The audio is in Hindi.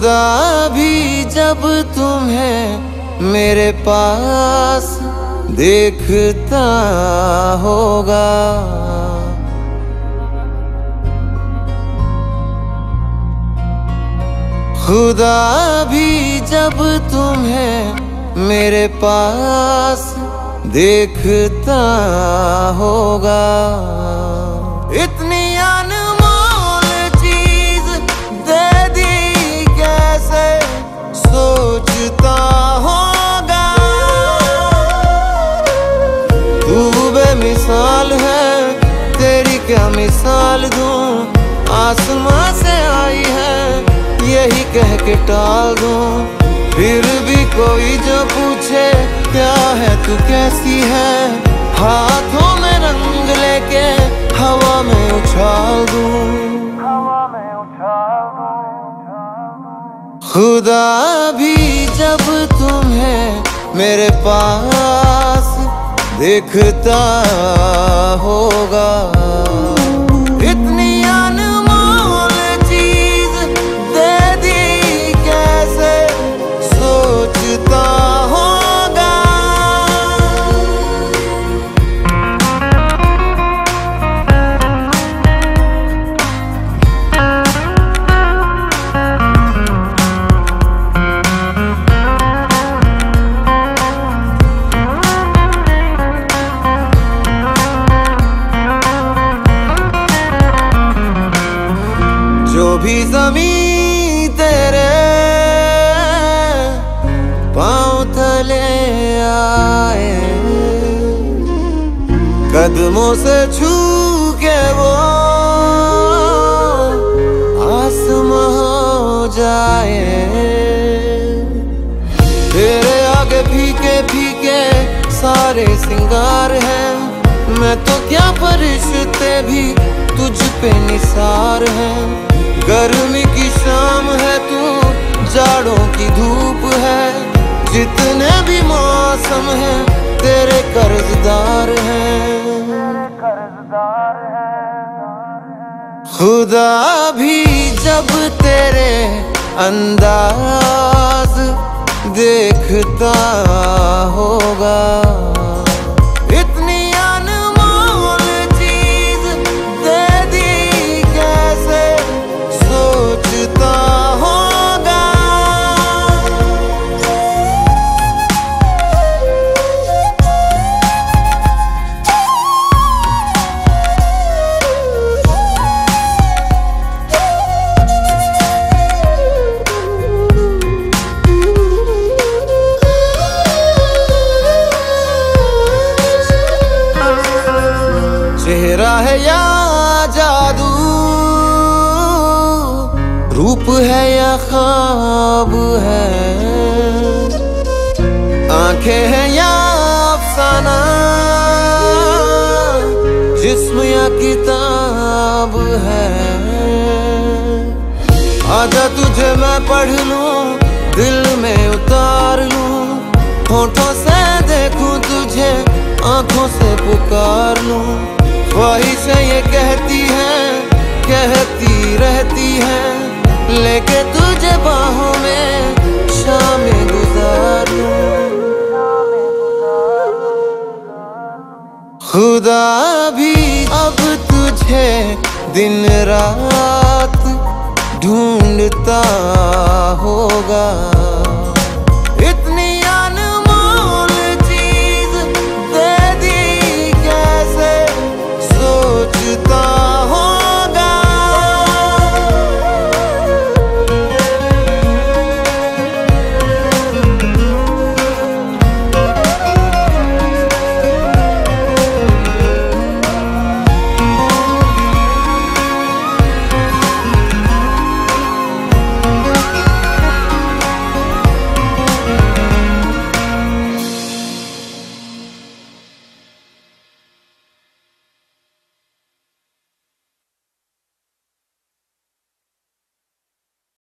खुदा भी जब तुम्हें मेरे पास देखता होगा। खुदा भी जब तुम्हें मेरे पास देखता होगा। इतनी अनमोल चीज दे दी कैसे सोचता होगा। तू बेमिसाल है, तेरी क्या मिसाल दूं। आसमां से आई है यही कह के टाल दूं। फिर भी कोई जो पूछे क्या है तू कैसी है, हाथों में रंग लेके हवा में उछाल दूं। खुदा भी जब तुम्हें मेरे पास देखता होगा। इतनी अनमोल चीज दे दी कैसे सोचता होगा। जो भी ज़मीं तेरे पाँव तले आए, कदमों से छू के वो आसमां हो जाए। तेरे आगे फीके फीके सारे सिंगार हैं, मैं तो क्या फरिश्ते भी तुझ पे निसार हैं। गर्मी की शाम है तू, जाड़ों की धूप है, जितने भी मौसम हैं तेरे कर्जदार हैं। खुदा भी जब तेरे अंदाज देखता होगा। इतनी अनमोल चीज दे दी कैसे सोचता होगा। चेहरा है या जादू, रूप है या ख्वाब है, आंखें हैं या अफसाना, जिस्म या किताब है। आजा तुझे मैं पढ़ लूं, दिल में उतार लूं, होठों से देखूं तुझे, आंखों से पुकार लूं। ख्वाहिशें ये कहती हैं, कहती रहती हैं, लेके तुझे बाहों में शामें गुजार लूं। खुदा भी अब तुझे दिन रात ढूंढता होगा।